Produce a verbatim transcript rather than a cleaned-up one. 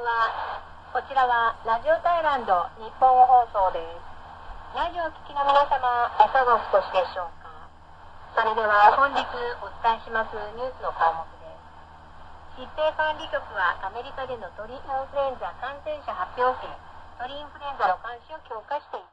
は。こちらはラジオタイランド日本語放送です。ラジオを聴きの皆様、いかがお過ごしでしょうか。それでは本日お伝えしますニュースの項目です。疾病管理局はアメリカでの鳥インフルエンザ感染者発表を受け、鳥インフルエンザの監視を強化しています。